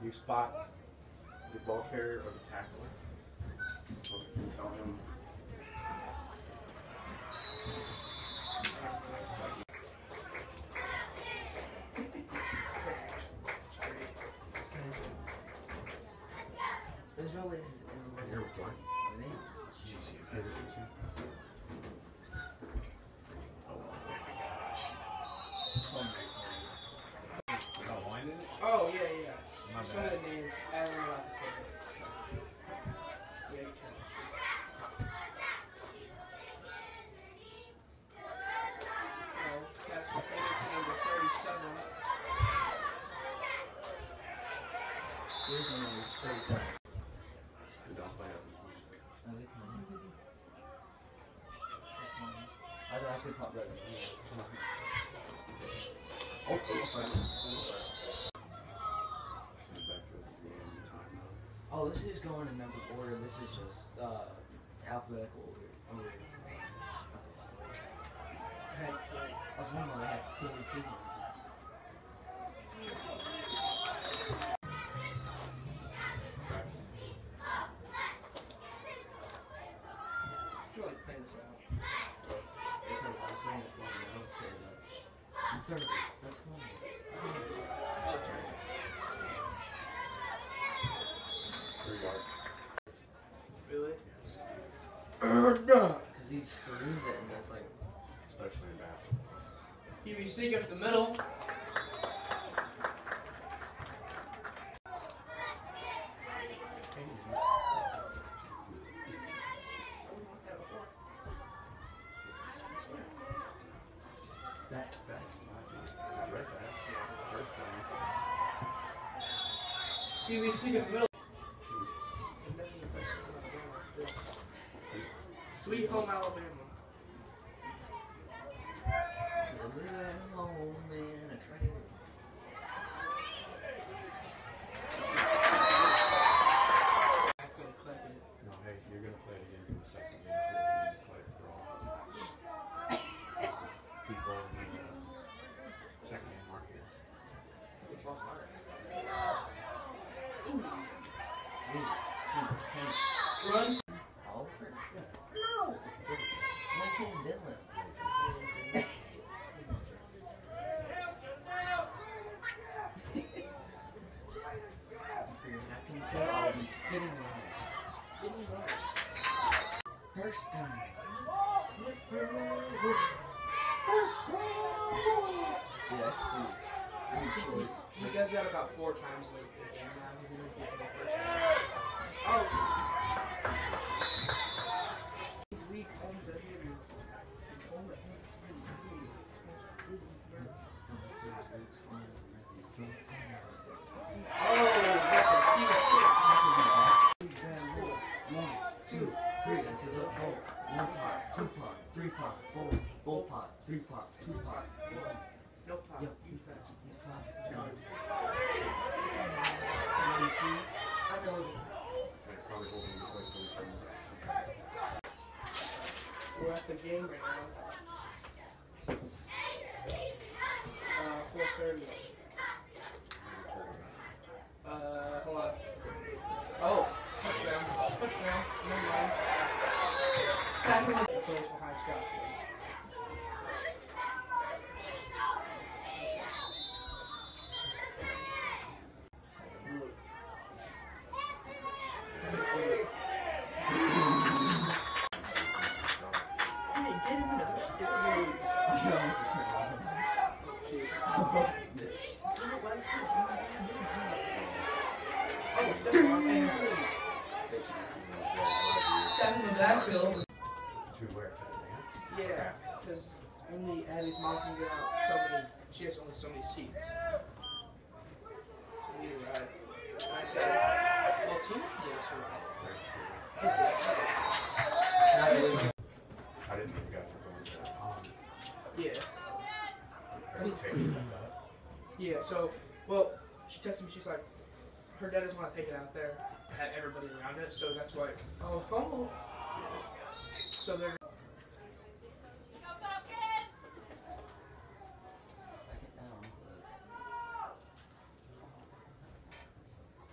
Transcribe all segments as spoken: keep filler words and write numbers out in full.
you spot the ball carrier or the tackler, so tell him. There's no way this is everywhere. Here with Dwight. G C M S. Oh my gosh. Oh my god. Is that wine in it? Oh, yeah, yeah. My Some of bad. the names, I don't know how to say it. Yeah, you can. No, that's it's number thirty-seven. Here's my number thirty-seven. We don't play up with music. I like mine. I thought I could pop right in. Oh, oh, fine. Oh, this is just going in number order. This is just uh, alphabetical order. order. I was wondering why they had forty people. thirty. That's funny. Three yards. Really? Yes. Because he screamed it, and that's like. Especially in basketball. Q B C up the middle. That, that's I read that. First time. Q B C up the middle. Sweet home Alabama. Home, man, a trailer. That's so clever. No, hey, you're gonna play it again in the second game. You're gonna play it for all people in the uh, second game mark here. Run. Oliver? No! Lincoln Dillon. For your napkin kill, I'll be spinning runners. Spinning runners. First down. First down. Yes, please. He, he, he does that about four times a game now. He's gonna get the first one. Oh! He's weak home to him. He's home at him. Oh, that's a huge hit. One, two, three, into the hole. One pot, two pot, three pot, four, four pot, three pot, two pot, one. No pop. Yep, You bet. he's pot, none. You see? I know. They're probably holding this way till we turn it. We're at the game right now. Uh, four thirty. Uh, hold on. Oh, touchdown. Touchdown. Never mind. Tackle the players behind Scott, please. Backfield. To where? To advance? Yeah, because only Addie's mom can get out so many. She has only so many seats. So we need a ride. And I said, well, Tina can give us a ride. I didn't know you guys were going to that pond. Yeah. Are you taking that up? Yeah, so, well, she texted me, she's like, her dad doesn't want to take it out there, had everybody around it, so that's why, oh, fumble. So they're Second down.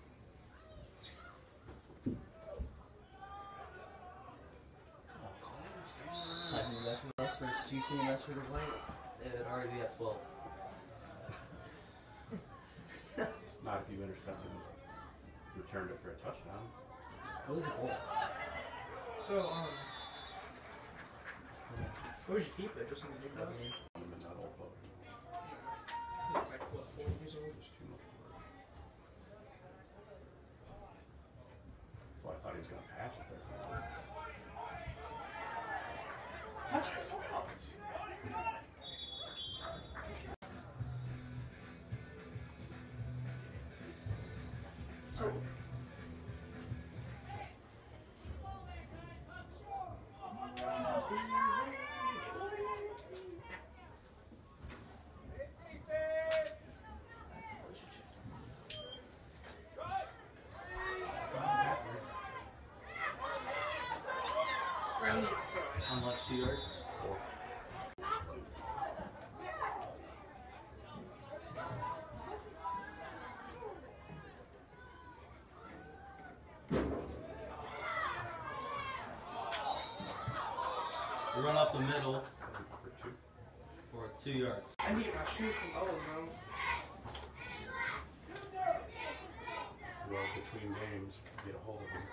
G C M S for Dwight, it would already be at twelve. Not if you intercepted and returned it for a touchdown. What was the goal? So, um, where would you keep it? Just in the big box? I'm in that old book. It's like, what, four years old? There's too much work. Well, I thought he was going to pass it there. Touch this one. So, around the outside. How much? Two yards? Four. We run up the middle For two. for two yards. I need my shoes from Owen, bro. Well, between games, get a hold of him.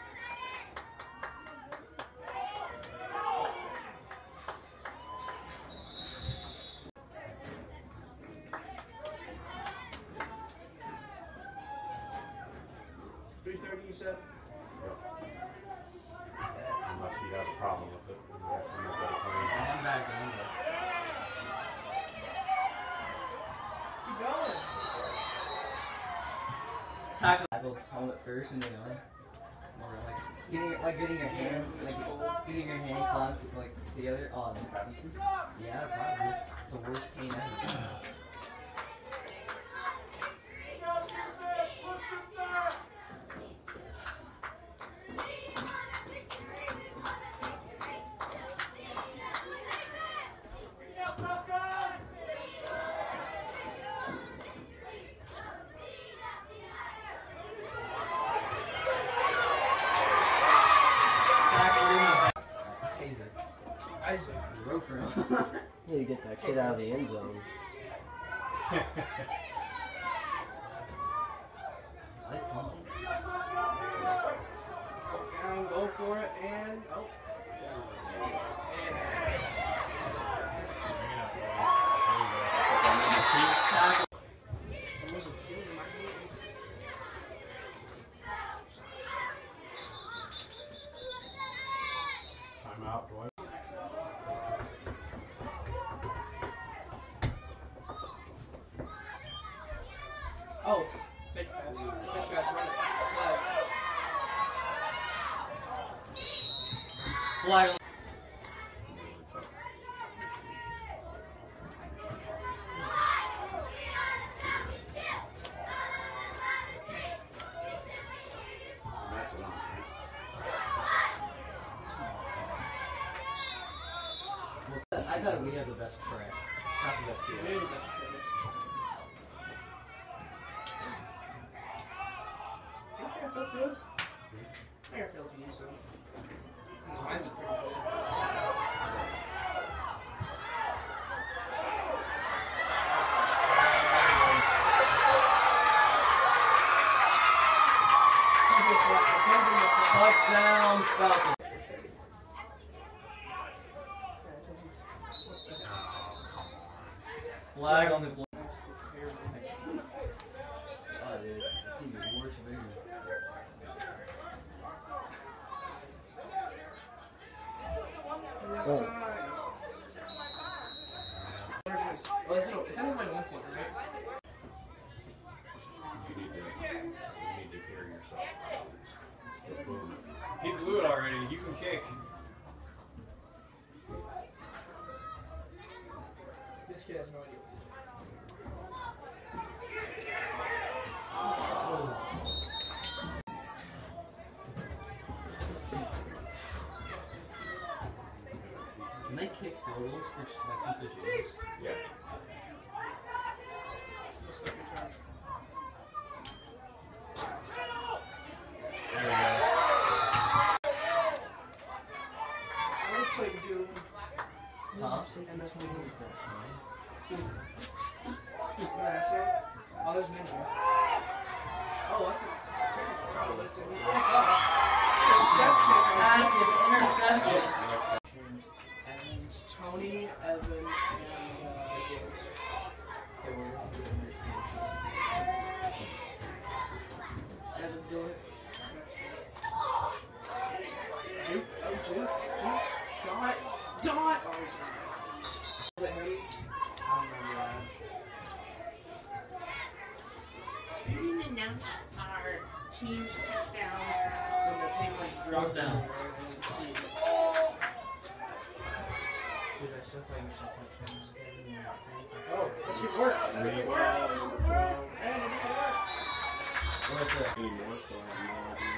three thirty, you said? Unless he has a problem with it. We have to make that a plan. I'm back, I'm back. Keep going. Tackle. Tackle helmet first and then on. Or like getting like getting your hand like getting your hand clamped like together. Oh, yeah, probably. It's the worst pain ever. Isaac. Wrote for him. You need to get that kid out of the end zone. I like punting. Down, go for it, and oh. Straight up, boys. There you go. Tackle. I wasn't feeling my hands. Timeout, Dwight. Oh, fake pass. Fake pass, run it. Flag. Flag. on- That's it on, right? I bet we have the best track. Not the best field. Maybe that's true. That's true. I feel too. I got feel to you, so. Mine's pretty good. Touchdown, Falcons. Flag on the play. Oh, dude, it's gonna be worse bigger. Go. Oh, it's, it's only like one point, right? You need to, you need to hear yourself. Get moving. He blew it already. You can kick. This kid has no idea. Can they kick field goals for Texans or Jaguars? Yeah. Let's look at trash. There we go. I would play Doom. Huh? And that's what that's it. Oh, there's Ninja. Oh, that's a... Oh, that's a... Interception. Interception. And it's Tony, Evan, and uh, James. Okay, we're going to do it. Seven's doing it. Juke, oh, Juke, Juke, Dot, Dot! Oh, is it him? I don't remember that. We didn't announce our team's touchdown. When the thing was dropped down. down. See. Dude, I still thought you should touch him. Oh, that's good work. That's good work. Hey, that's good work. What's that? Anymore, so I have no idea.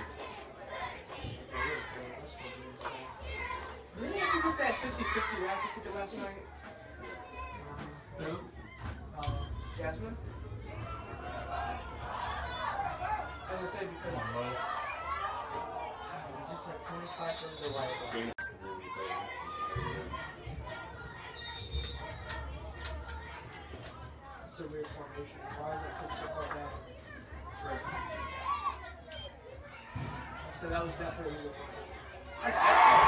Didn't you get that fifty fifty racket ticket last night? Who? Um, Jasmine? I was gonna say because... We just had twenty-five from the right one. It's a weird formation. Why is it put so far down? True. So that was definitely a weird formation. That's excellent.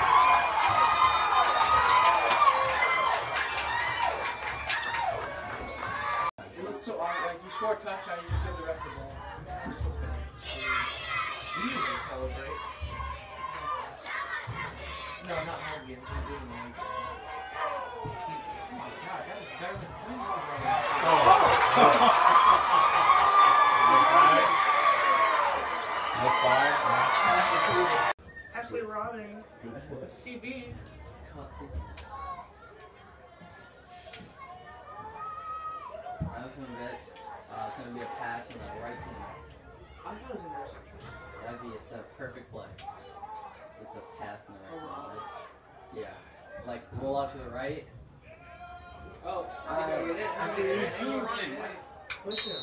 It looks so odd. Like you score a touchdown, you just give the ref the ball. It just looks bad. You need to celebrate. No, not home games. We're doing like. Oh my god, that was better than Queensland. No fire. Actually robbing a C B. Cutsy. I was gonna bet uh, it's gonna be a pass on the right team. I thought it was an interception. That'd be a, a perfect play. It's a pass on the right team. Right? Yeah. Like roll off to the right. Oh, Uh, I gotta get it. I gotta get it. Two running. Push him.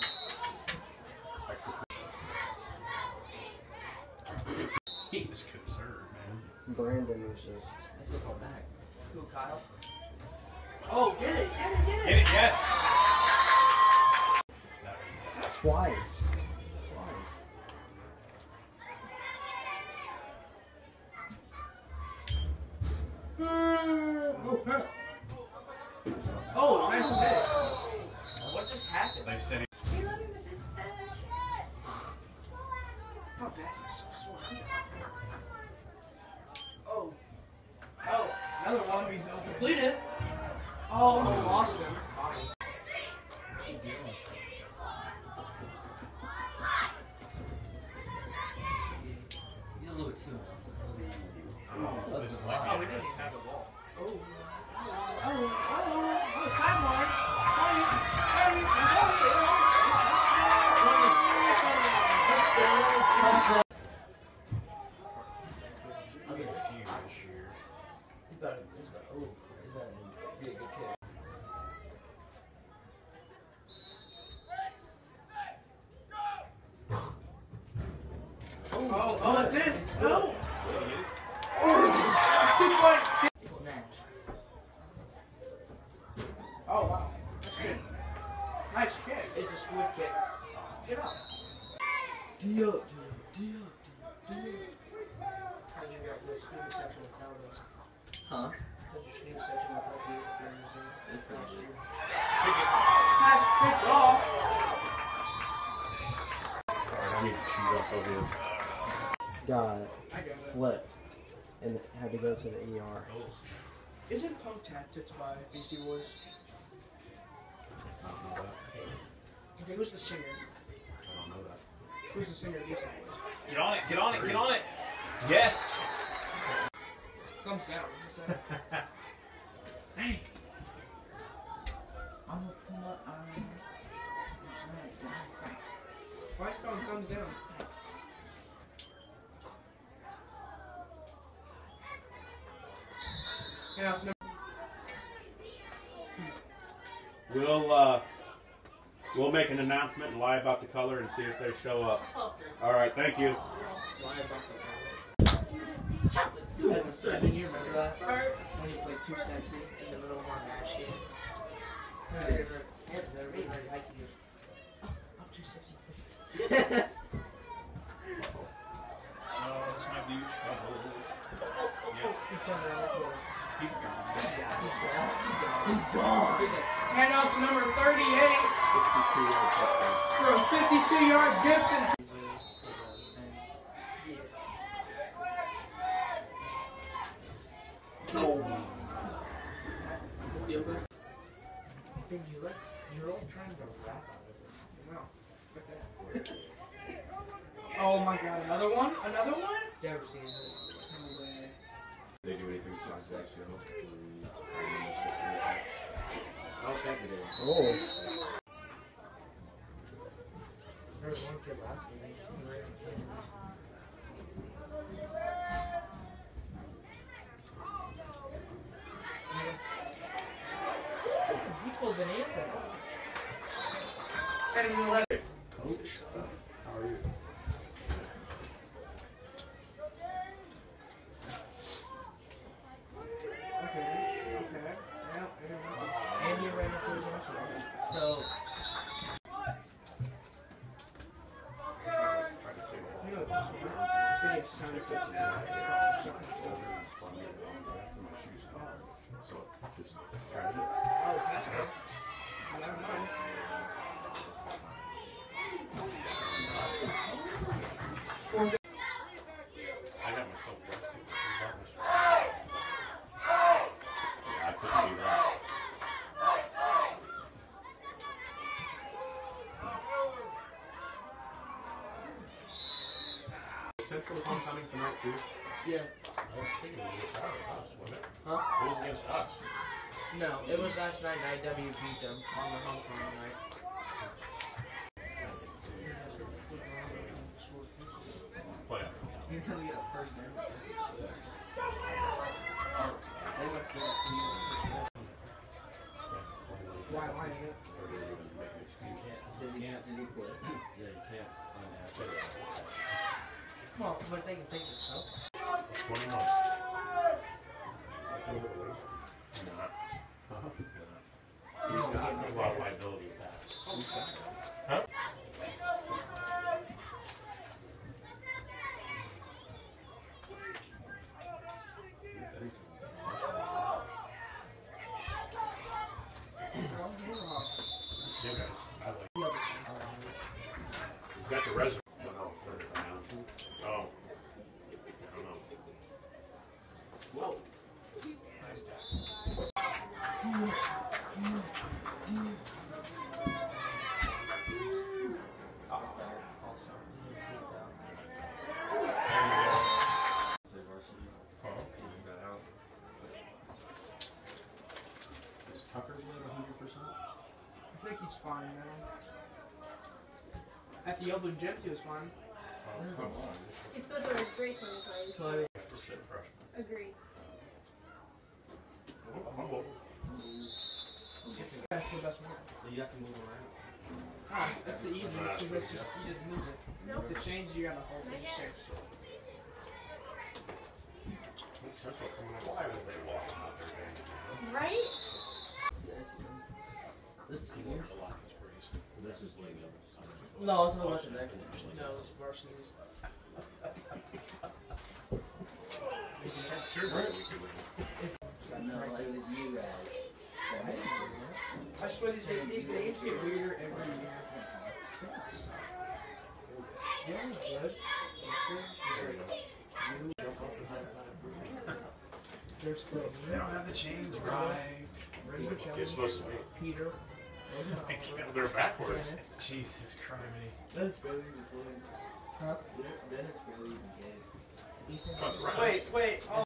He was concerned, man. Brandon was just. Let's go call back. Who, Kyle? Oh, get it, get it, get it. Hit it, yes! Twice. Twice. Oh, nice hit. What just happened? They said he Oh, that is so sore. Oh. Oh, another one. He's open. Completed. Oh, no, lost him. What's he doing? He's a little bit too. Oh, this might be Oh, we a didn't nice have snap. the ball. Oh. Oh, oh, oh, sideline. I'll get a few this year. He's about to, he's about, oh, he's about to be a good kick. Oh, oh, that's it. No. Idiot. Oh, two point. It's Nash. Oh, wow. That's good. Nice kick. It's a split kick. Get up. Dio, Dio, Dio, Dio. How'd you guys do student section without us? Huh? How'd your student section without you during the Zoom? It's pretty Last good. year? Pass picked off. Alright, I need to cheese off over here. Got I got it. flipped and had to go to the E R. Isn't Punk Tactics by Beastie Boys? I don't know that. I think it was the singer. I don't know that. Who's the singer of Beastie Boys? Get on it, get on it, get on it! Yes! Thumbs down. What's that? Hey! I'm gonna pull my arm. Why is it going thumbs down? Yeah, no. We'll uh, we'll make an announcement and lie about the color and see if they show up. All right, thank you. Lie about the color. I didn't remember that. when he played Too Sexy in the middle of our match game. And they were, yeah, they were being very hyped. He goes, oh, I'm too sexy. Oh, this might be trouble. Oh, he turned around the corner. He's gone. Yeah, he's gone. He's gone. He's gone. Hand off to number thirty-eight fifty-two yard touchdown. from fifty-two yards, Gibson. Then you like, you're all trying to rap out of it. No. Oh my god, another one? Another one? Never seen it. No way. They do anything besides that, you know? I don't think they do. Oh. There was one kid last week. He ran in Kansas. He pulled an anthem. And he left. Coach, how are you? Okay, okay. Yeah, yeah. And you ran into his answer. So, Trying to say You know what this one? It's gonna get sound effects now. So, just try it. Oh, that's good. Never mind. I got myself dressed too. Yeah, I couldn't do that. Central's homecoming tonight too. Yeah. I was thinking it was against us, wasn't it? Huh? It was against us. No, it was last night and I W beat them on the homecoming night. Playoff. you tell me you get a first name. They must be like three years. Why, why is it? Does he have to do quit? Yeah, you can't. Well, but they can think themselves. twenty months. Not. He's got a lot of liability with that. Huh? Yeah, guys, I like. You've got the resume. Oh, no, for the announcement. Oh. I don't know. Whoa. Nice tackle. False start. False start. You didn't see it though. The varsity. Is Tucker's at one hundred percent? I think he's fine, man. At the open gym, he was fine. Oh, come on. He's supposed to wear his brace when he plays. So I Just sit freshman. Agree. Humble. that's the best one. You have to move around. Ah, that's the easiest because that's just you just move it. Nope. To change, you gotta hold it. Six. What's Central coming out? Why would they walk out there? Right? Yes. This is seniors? This is like No, I'm talking about the next one. No, it's varsity. sure we could win. No, it was you guys. I swear these names, these names get weirder every year. Yeah, it was good. There's the They don't have the chains right. It's supposed to be. Peter. They're backwards. Jesus criminy. That's barely even playing. Huh? Then it's barely even gay. It's on the right. Wait, wait. Oh.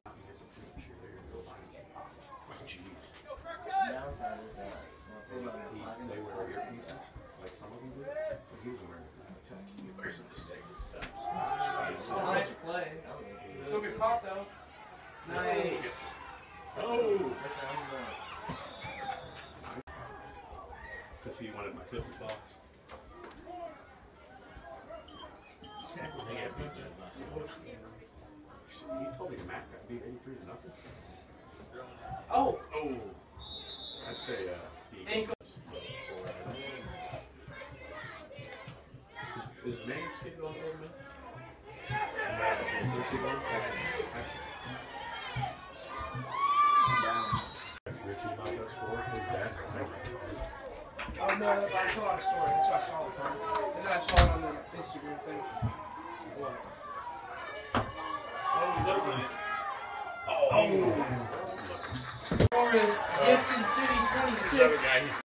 Jeez. Downside is that He, they wear earpieces, like some of them do. But he was wearing he wears them to save his steps. Oh, nice play. Took a caught though. Nice. Oh! Because he wanted my fifty bucks. They got beat Jed last night. He told me Matt got beat eighty-three to nothing. Oh, Oh. I'd say, uh, he ankle. Is, is Man's kid going to me? Where's he going? Richie about that score. His dad's right. Oh no, I saw it story. That's what I saw it from. And then I saw it on the Instagram thing. What? Oh. Score is Gibson City Another twenty-six, guy, he's